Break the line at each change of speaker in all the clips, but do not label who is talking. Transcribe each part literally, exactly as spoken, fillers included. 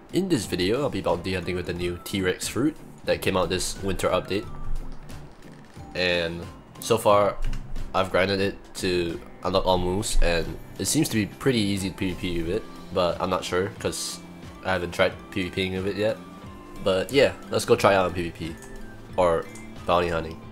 In this video, I'll be bounty hunting with the new T-Rex fruit that came out this winter update. And so far, I've grinded it to unlock all moves, and it seems to be pretty easy to PvP with it, but I'm not sure because I haven't tried PvPing with it yet. But yeah, let's go try out on PvP, or bounty hunting.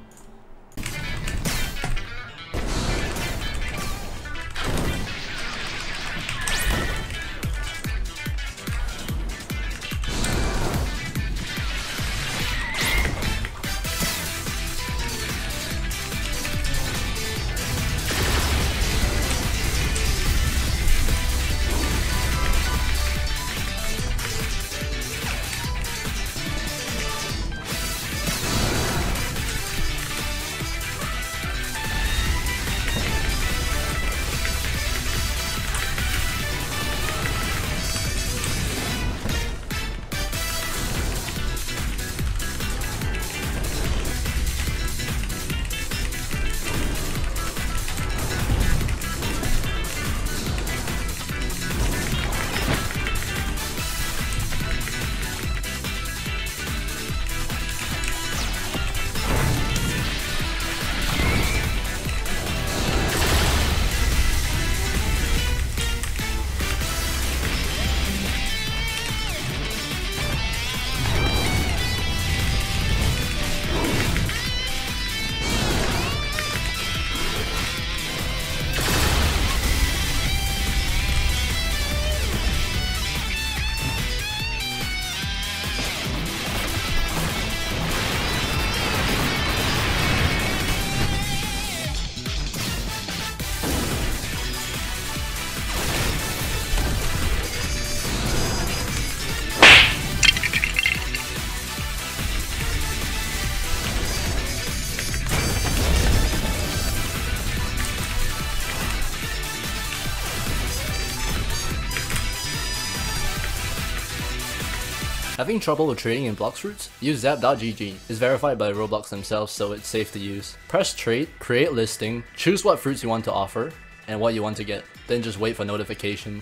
Having trouble with trading in Blox Fruits? Use zap dot g g. It's verified by Roblox themselves, so it's safe to use. Press trade, create listing, choose what fruits you want to offer, and what you want to get. Then just wait for notification.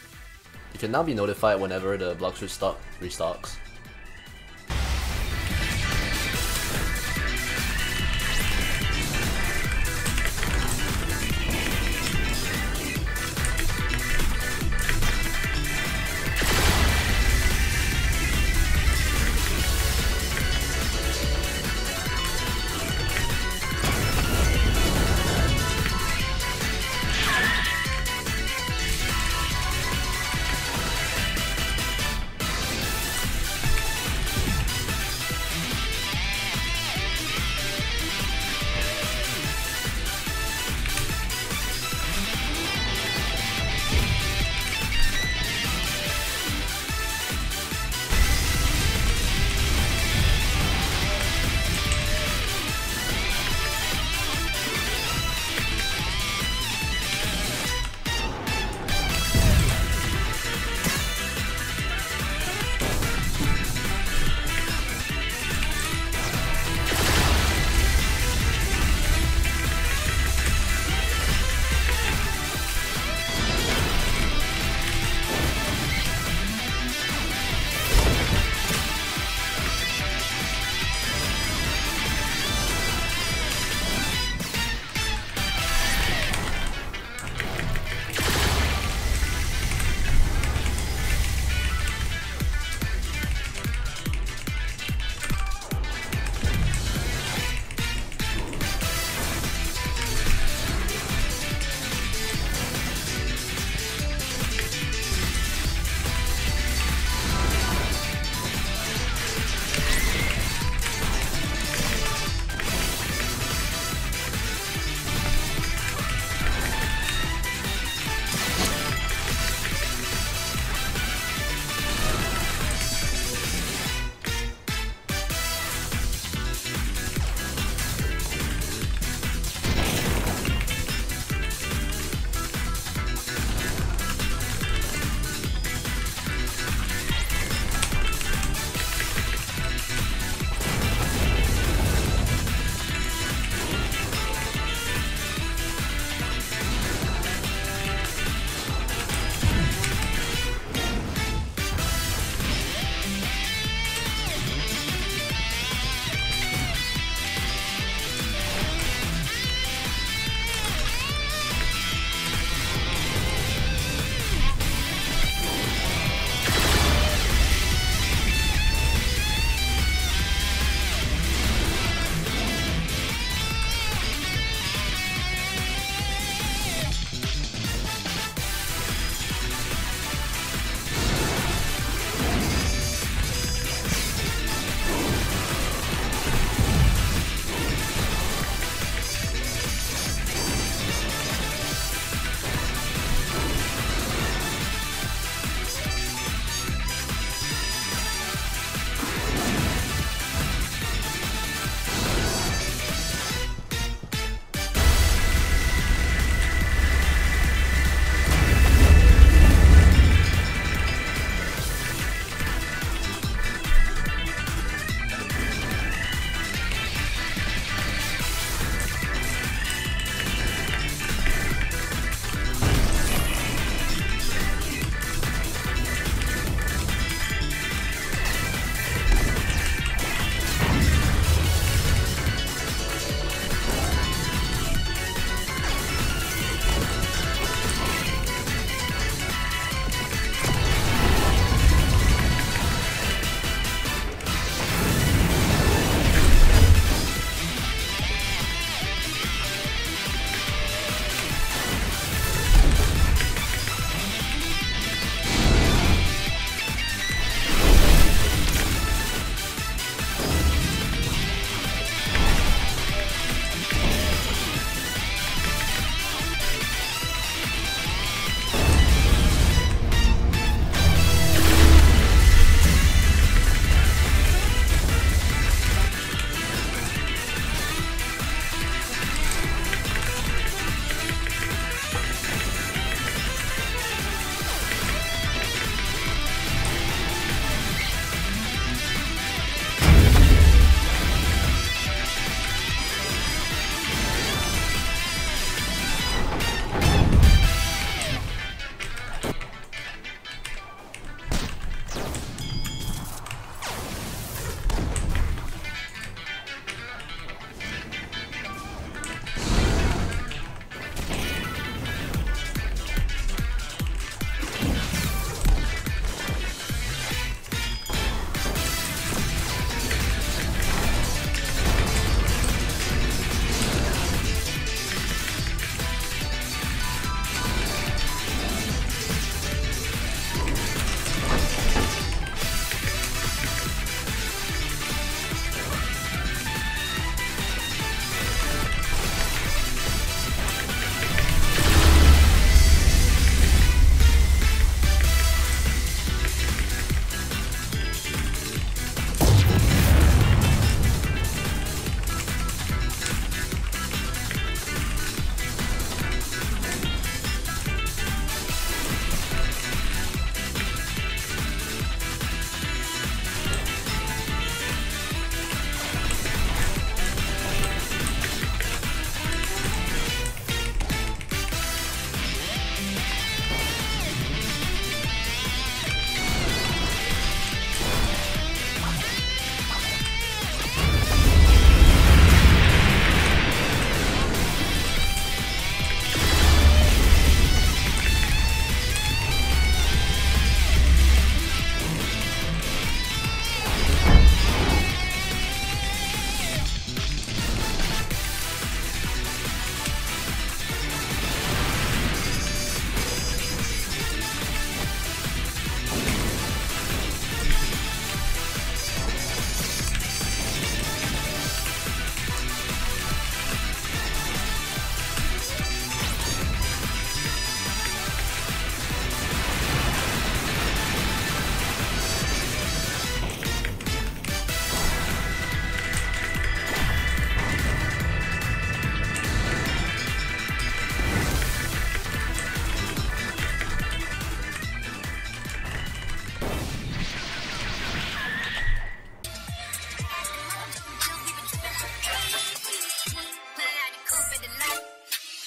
You can now be notified whenever the Blox Fruit stock restocks.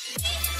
Bye.